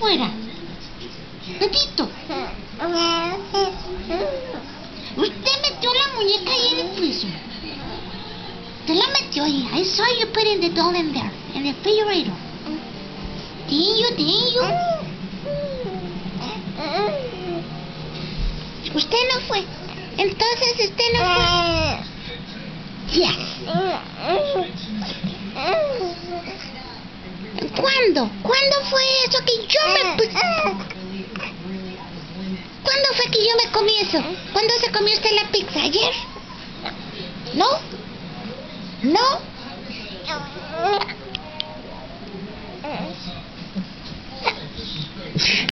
afuera. Pepito. Usted metió la muñeca ahí en el piso. Usted la metió ahí. I saw you putting the doll in there, in the refrigerator. Didn't you? Usted no fue. Entonces usted no fue. Yes. ¿Cuándo? ¿Cuándo fue eso que yo me puse? ¿Cuándo fue que yo me comí eso? ¿Cuándo se comió usted la pizza? ¿Ayer? ¿No? ¿No?